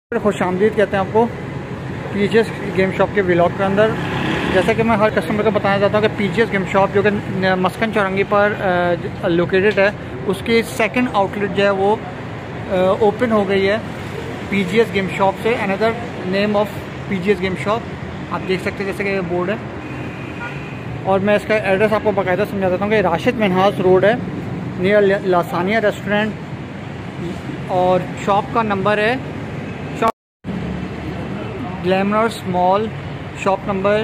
खुशामदीद कहते हैं आपको पीजीएस गेम शॉप के व्लॉग के अंदर। जैसा कि मैं हर कस्टमर को बताना चाहता हूँ कि पीजीएस गेम शॉप जो कि मस्कन चौरंगी पर लोकेटेड है, उसकी सेकंड आउटलेट जो है वो ओपन हो गई है पीजीएस गेम शॉप से। Another name of PGS game shop आप देख सकते हैं, जैसे कि ये बोर्ड है। और मैं इसका एड्रेस आपको बाकायदा समझा देता हूँ कि राशिद मिनहास रोड है, नियर लासानिया रेस्टोरेंट, और शॉप का नंबर है glamorous mall, shop number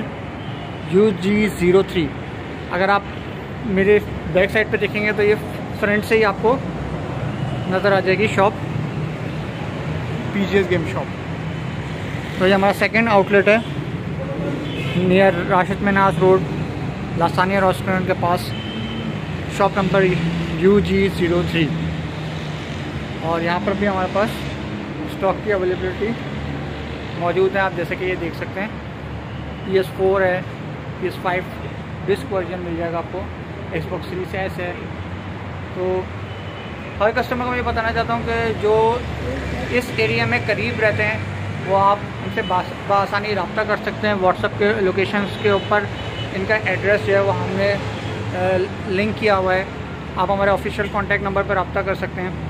UG03। अगर आप मेरे बैक साइड पे देखेंगे तो ये फ्रंट से ही आपको नज़र आ जाएगी शॉप पीजीएस गेम शॉप। तो ये हमारा सेकंड आउटलेट है near Rashid Minhas road, Lasania restaurant के पास, शॉप नंबर UG03। और यहाँ पर भी हमारे पास स्टॉक की अवेलेबिलिटी मौजूद है। आप जैसे कि ये देख सकते हैं, PS4 है, PS5 डिस्क वर्जन मिल जाएगा आपको, Xbox Series S है। तो हर कस्टमर को मैं बताना चाहता हूँ कि जो इस एरिया में करीब रहते हैं वो आप हमसे बआसानी रब्ता कर सकते हैं। व्हाट्सएप के लोकेशंस के ऊपर इनका एड्रेस जो है वो हमने लिंक किया हुआ है। आप हमारे ऑफिशियल कॉन्टैक्ट नंबर पर रब्ता कर सकते हैं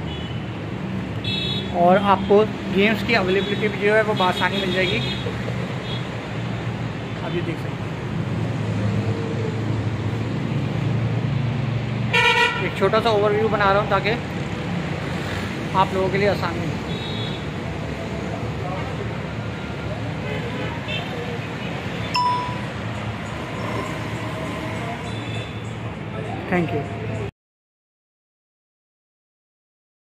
और आपको गेम्स की अवेलेबिलिटी भी जो है वो बआसानी मिल जाएगी। आप ये देख सकते हैं, एक छोटा सा ओवरव्यू बना रहा हूँ ताकि आप लोगों के लिए आसानी हो। Thank you.